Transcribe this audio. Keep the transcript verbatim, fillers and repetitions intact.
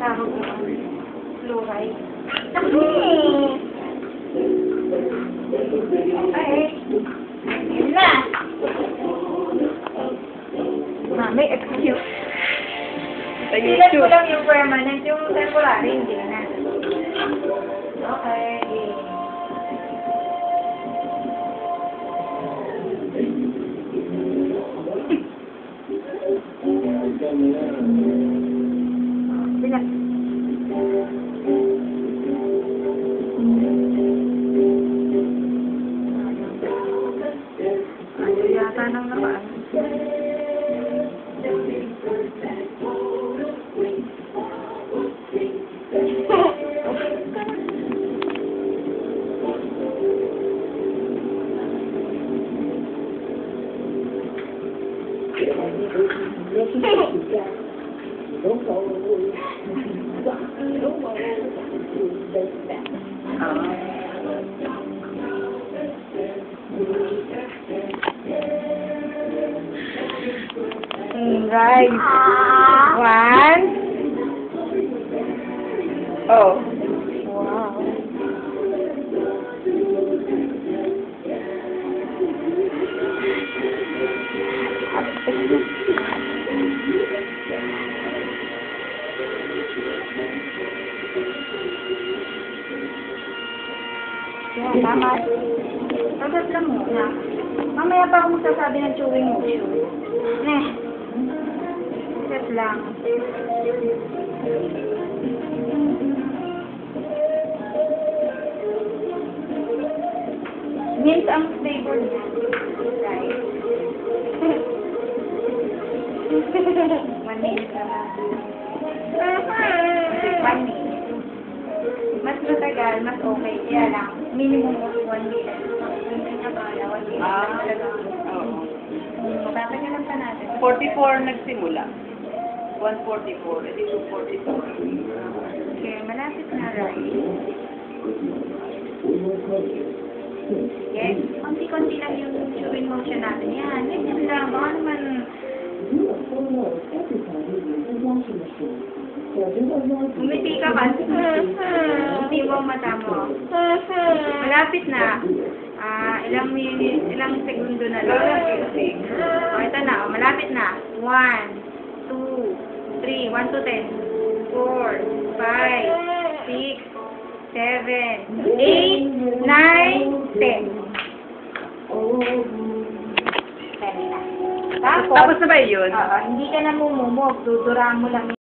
tawag mo. Fluoride. Okay. Yun na. Mami, excuse. Sa Silat ko YouTube. lang yung permanent, yung temporary, hindi na. Okay. Silat. Ayaw yata nang naman. Right. One. Oh. Wow. Yan, tama. Sagot lang muna. Mamaya pa ako magsasabi ng chewing motion. Eh. Set lang. Mint ang flavor niya. Right. One minute naman. One minute. Mas matagal, mas okay. Kaya lang, minimum of one minute. Hindi niya kaya, one minute. Ah. Talaga. Oo. Matatagal pa natin. forty-four nagsimula. one forty-four. Edi two forty-four. Okay, malapit na, right? Yes, konti-konti lang yung chewing motion natin. Yan, ganyan lang. Baka naman... Umiti ka ba? Umiti mo ang mata mo. Malapit na. Ah, ilang minutes, ilang segundo na lang. O, ito na. O, malapit na. One, two, three, one to ten. Four, five, six, seven, eight, nine, ten. Ten na. Tapos, Tapos na ba yun? oo, hindi ka na mumumog. Duduraan mo lang